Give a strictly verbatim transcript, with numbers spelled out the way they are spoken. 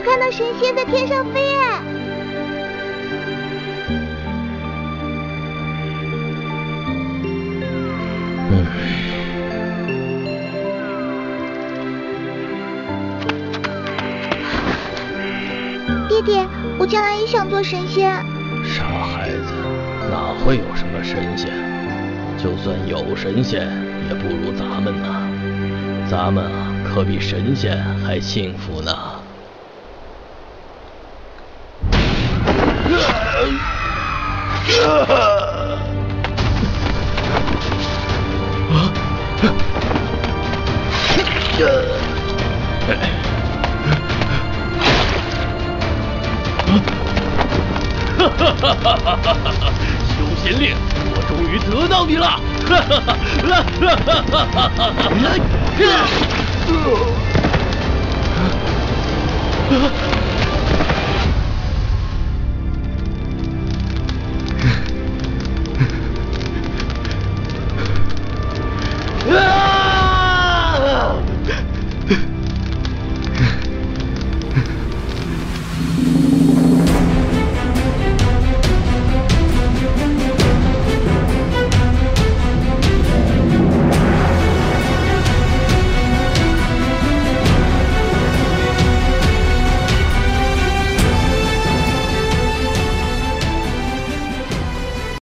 我看到神仙在天上飞哎！ 嗯。 爹爹，我将来也想做神仙。 傻孩子，哪会有什么神仙？就算有神仙，也不如咱们呢。咱们啊，可比神仙还幸福呢。哈哈哈哈哈！修仙令，我终于得到你了！哈哈哈哈哈哈哈哈！